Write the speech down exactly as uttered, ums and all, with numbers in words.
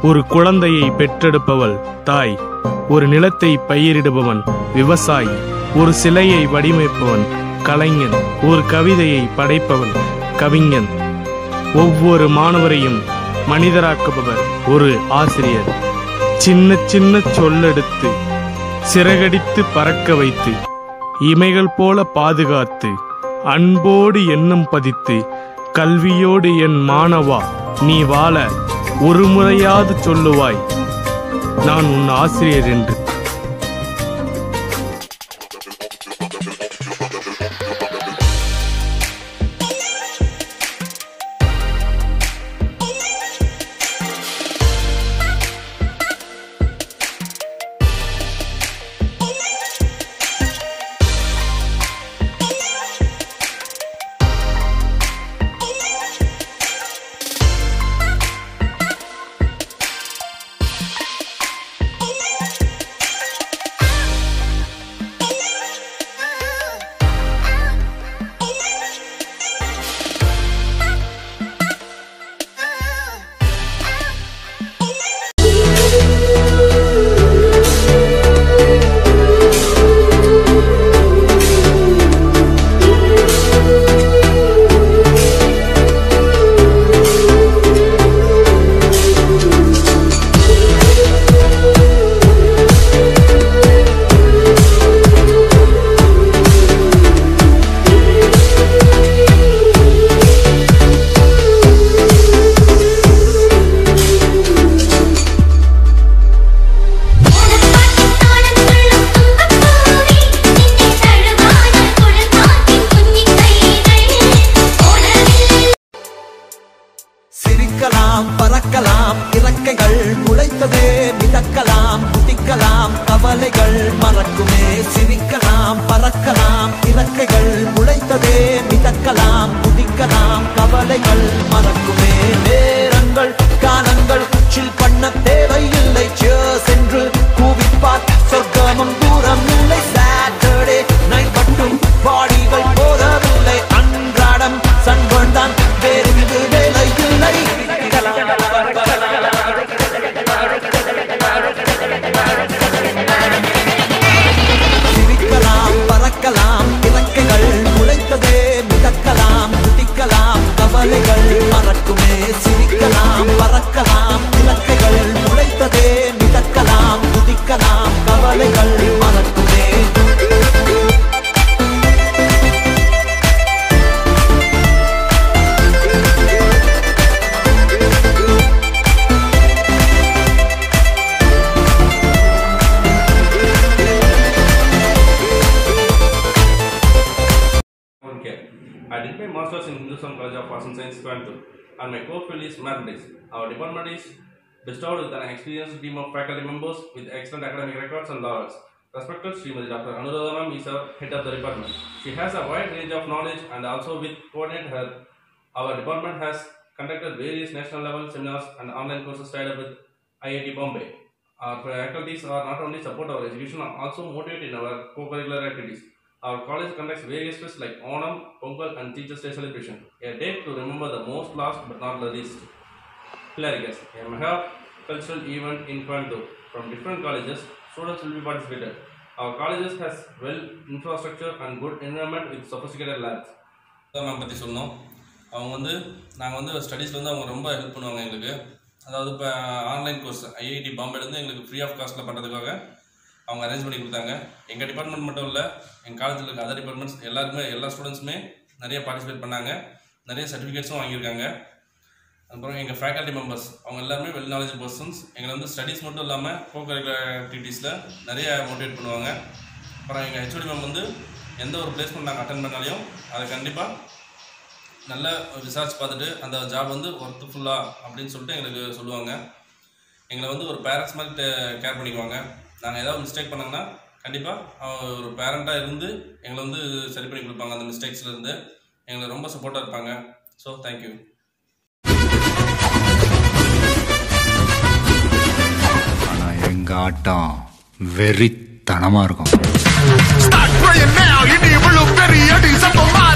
ஒரு குழந்தையை பெற்றெடுப்பவள் தாய், ஒரு நிலத்தை பயிரிடுபவன் விவசாயி, ஒரு சிலையை வடிவமைப்பவன் கலைஞன், ஒரு கவிதையை படைப்பவன் கவிஞன். ஒவ்வொரு மாணவரையும் மனிதராக்குபவர் ஒரு ஆசிரியர். சின்ன சின்ன சொல்லெடுத்து சிறகடித்து பறக்க வைத்து இமைகள் போல பாதுகாத்து அன்போடு எண்ணம் பதித்து கல்வியோடு என் மாணவா நீ வாழ ஒரு முறையாவது சொல்லுவாய் நான் உன் ஆசிரியர் என்று. பறக்கலாம் இறக்கைகள் முளைத்ததே மிதக்கலாம் குதிக்கலாம் கவலைகள் மறக்குமே. சிரிக்கலாம் பறக்கலாம் இறக்கைகள் முளைத்ததே மிதக்கலாம் குதிக்கலாம் கவலைகள் மறக்குமே. நேரங்கள் காலங்கள் சில் பண்ண தேவையில்லை, சேர்ஸ் என்று கூவிப்பார் சொர்க்கமும் தூரம் இல்லை. சாட்டர்டே நைட் மட்டும் பாடிகள் போதவில்லை, அன்றாடம் சன்பன் தான் வேறு இது வேலை இல்லை. சிரிக்கலாம் பறக்கலாம் இறக்கைகள் முளைத்ததே மிதக்கலாம் குதிக்கலாம் கவலைகள் மறக்குமே. சிரிக்கலாம் பறக்கலாம் இறக்கைகள் முளைத்ததே மிதக்கலாம் குதிக்கலாம் கவலைகள் மறக்குமே. I did my Masters in Hindusthan College of Arts and Science, Coimbatore, and my core field is mathematics. Our department is bestowed with an experienced team of faculty members with excellent academic records and laurels. Respected Srimati Doctor Odayamapalayam is our head of the department. She has a wide range of knowledge, and also with coordinate her, our department has conducted various national level seminars and online courses tied up with I I T Bombay. Our faculties are not only support our education, also motivate in our co-curricular activities. Our college conducts various fests like Onam, Pongal and Teachers' Day celebration, a date to remember the most last but not the least. Hilarious, a mega cultural event in Coimbatore. From different colleges, students will be participated. Our colleges has well infrastructure and good environment with sophisticated labs. நான் பற்றி சொன்னோம். அவங்க வந்து நாங்கள் வந்து ஸ்டடீஸில் வந்து அவங்க ரொம்ப ஹெல்ப் பண்ணுவாங்க எங்களுக்கு. அதாவது இப்போ online course I I T பாம்பேலேருந்து எங்களுக்கு ஃப்ரீ ஆஃப் காஸ்ட்டில் பண்ணுறதுக்காக அவங்க அரேஞ்ச் பண்ணி கொடுத்தாங்க. எங்கள் டிபார்ட்மெண்ட் மட்டும் இல்லை, எங்கள் காலேஜில் இருக்க அதர் டிபார்ட்மெண்ட்ஸ் எல்லாருமே எல்லா ஸ்டூடெண்ட்ஸுமே நிறைய பார்ட்டிசிபேட் பண்ணாங்க, நிறைய சர்டிஃபிகேட்ஸும் வாங்கியிருக்காங்க. அப்புறம் எங்கள் ஃபேக்கல்ட்டி மெம்பர்ஸ் அவங்க எல்லாருமே வெல் நாலேஜ் பர்சன்ஸ். எங்களை வந்து ஸ்டடீஸ் மட்டும் இல்லாமல் கோ கரிக்குலர் ஆக்டிவிட்டீஸில் நிறைய மோட்டிவேட் பண்ணுவாங்க. அப்புறம் எங்கள் ஹெச்ஓடி மேம் வந்து எந்த ஒரு பிளேஸ்மெண்ட் நாங்கள் அட்டன் பண்ணாலையும் அதை கண்டிப்பாக நல்லா ரிசர்ச் பார்த்துட்டு அந்த ஜாப் வந்து ஒர்த்துஃபுல்லாக அப்படின்னு சொல்லிட்டு எங்களுக்கு சொல்லுவாங்க. எங்களை வந்து ஒரு பேரண்ட்ஸ் மாதிரி கேர் பண்ணிக்குவாங்க. நாங்கள் ஏதாவது மிஸ்டேக் பண்ணோம்னா கண்டிப்பாக ஒரு பேரண்ட்டாக இருந்து எங்களை வந்து சரி பண்ணி கொடுப்பாங்க. அந்த மிஸ்டேக்ஸ்லேருந்து எங்களுக்கு ரொம்ப சப்போர்ட்டாக இருப்பாங்க. So thank you. ஆனால் எங்கள் ஆட்டம் வெறித்தனமாக இருக்கும்.